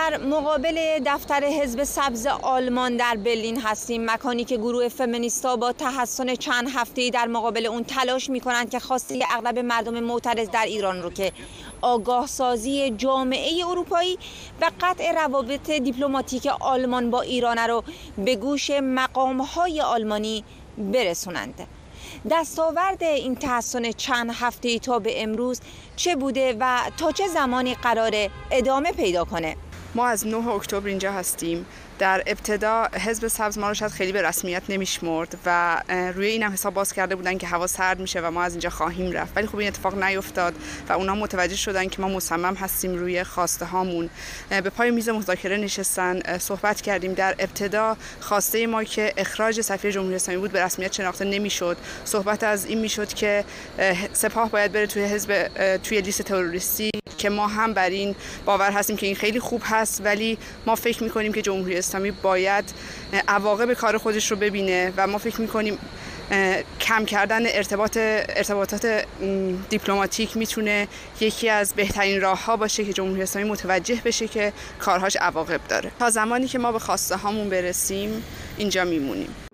در مقابل دفتر حزب سبز آلمان در برلین هستیم، مکانی که گروه فمینیستا با تحصن چند هفته‌ای در مقابل اون تلاش می‌کنند که خواسته اغلب مردم معترض در ایران رو که آگاه سازی جامعه اروپایی و قطع روابط دیپلماتیک آلمان با ایران رو به گوش مقام‌های آلمانی برسونند. دستاورد این تحصن چند هفته‌ای تا به امروز چه بوده و تا چه زمانی قراره ادامه پیدا کنه؟ ما از 9 اکتبر اینجا هستیم. در ابتدا حزب سبز ما رو شاید خیلی به رسمیت نمیشمرد و روی اینم حساب باز کرده بودن که هوا سرد میشه و ما از اینجا خواهیم رفت، ولی خب این اتفاق نیفتاد و اونا متوجه شدن که ما مصمم هستیم روی خواسته هامون. به پای میز مذاکره نشستن، صحبت کردیم. در ابتدا خواسته ما که اخراج سفیر جمهوری اسلامی بود به رسمیت شناخته نمیشد. صحبت از این میشد که سپاه باید بره توی لیست تروریستی، که ما هم بر این باور هستیم که این خیلی خوب هست، ولی ما فکر می‌کنیم که جمهوری اسلامی باید عواقب کار خودش رو ببینه و ما فکر می‌کنیم کم کردن ارتباطات دیپلماتیک میتونه یکی از بهترین راه‌ها باشه که جمهوری اسلامی متوجه بشه که کارهاش عواقب داره. تا زمانی که ما به خواسته هامون برسیم اینجا میمونیم.